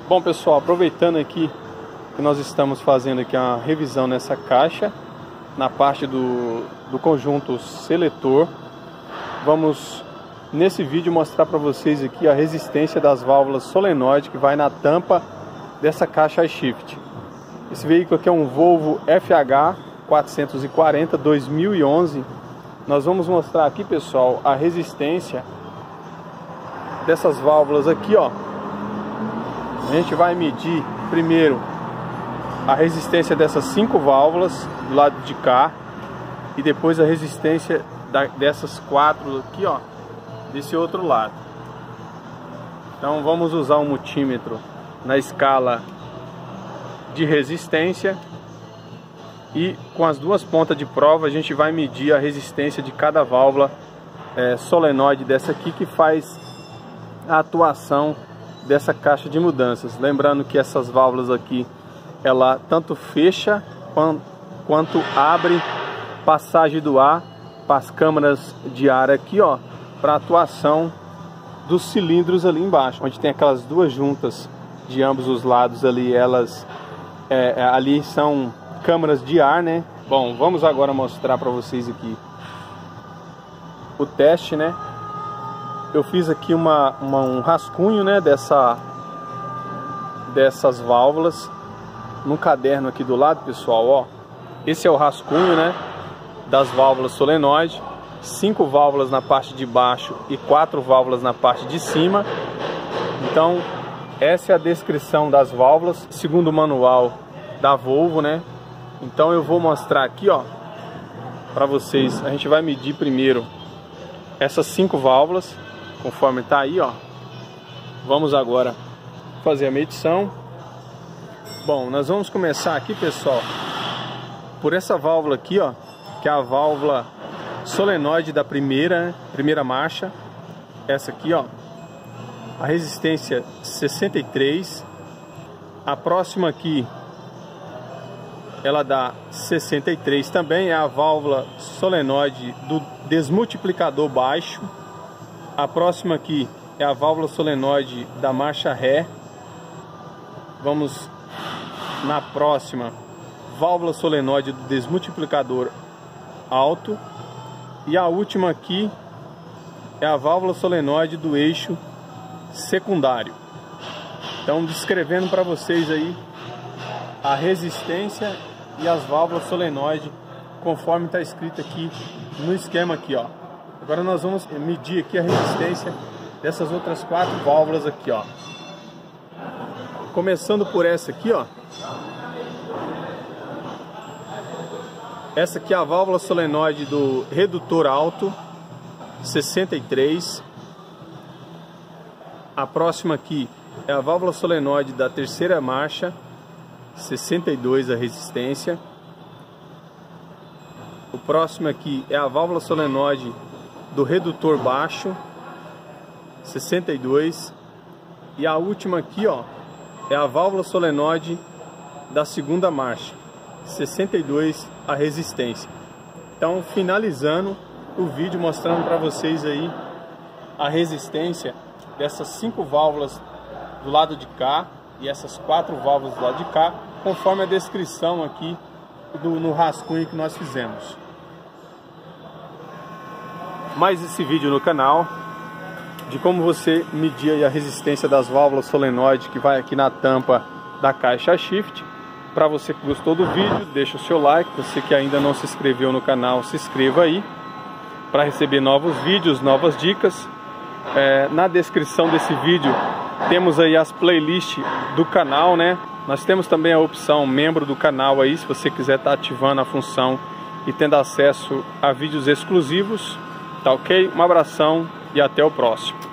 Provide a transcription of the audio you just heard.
Bom pessoal, aproveitando aqui que nós estamos fazendo aqui uma revisão nessa caixa, na parte do conjunto seletor, vamos nesse vídeo mostrar para vocês aqui a resistência das válvulas solenoide que vai na tampa dessa caixa iShift. Esse veículo aqui é um Volvo FH 440 2011. Nós vamos mostrar aqui, pessoal, a resistência dessas válvulas aqui, ó. A gente vai medir primeiro a resistência dessas 5 válvulas do lado de cá e depois a resistência dessas 4 aqui, ó, desse outro lado. Então vamos usar um multímetro na escala de resistência e com as duas pontas de prova a gente vai medir a resistência de cada válvula solenoide dessa aqui, que faz a atuação dessa caixa de mudanças. Lembrando que essas válvulas aqui, ela tanto fecha quanto abre passagem do ar para as câmaras de ar aqui, ó, para atuação dos cilindros ali embaixo, onde tem aquelas duas juntas de ambos os lados ali. Elas ali são câmaras de ar, né? Bom, vamos agora mostrar para vocês aqui o teste, né? Eu fiz aqui um rascunho, né, dessas válvulas no caderno aqui do lado, pessoal, ó. Esse é o rascunho, né, das válvulas solenoide. 5 válvulas na parte de baixo e 4 válvulas na parte de cima. Então essa é a descrição das válvulas segundo o manual da Volvo, né? Então eu vou mostrar aqui, ó, para vocês. A gente vai medir primeiro essas 5 válvulas conforme tá aí, ó. Vamos agora fazer a medição. Bom, nós vamos começar aqui, pessoal, por essa válvula aqui, ó, que é a válvula solenoide da primeira marcha. Essa aqui, ó, a resistência 63. A próxima aqui, ela dá 63 também, é a válvula solenoide do desmultiplicador baixo. A próxima aqui é a válvula solenoide da marcha ré. Vamos na próxima, válvula solenoide do desmultiplicador alto. E a última aqui é a válvula solenoide do eixo secundário. Então, descrevendo para vocês aí a resistência e as válvulas solenoide conforme está escrito aqui no esquema aqui, ó. Agora nós vamos medir aqui a resistência dessas outras 4 válvulas aqui, ó. Começando por essa aqui, ó. Essa aqui é a válvula solenoide do redutor alto, 63. A próxima aqui é a válvula solenoide da terceira marcha, 62 a resistência. O próximo aqui é a válvula solenoide do redutor baixo, 62. E a última aqui, ó, é a válvula solenoide da segunda marcha, 62 a resistência. Então, finalizando o vídeo mostrando para vocês aí a resistência dessas 5 válvulas do lado de cá e essas 4 válvulas do lado de cá, conforme a descrição aqui no rascunho que nós fizemos. Mais esse vídeo no canal de como você medir aí a resistência das válvulas solenoide que vai aqui na tampa da caixa iShift. Para você que gostou do vídeo, deixa o seu like. Você que ainda não se inscreveu no canal, se inscreva aí para receber novos vídeos, novas dicas. Na descrição desse vídeo temos aí as playlists do canal, né? Nós temos também a opção membro do canal aí, se você quiser estar ativando a função e tendo acesso a vídeos exclusivos. Tá ok? Um abração e até o próximo.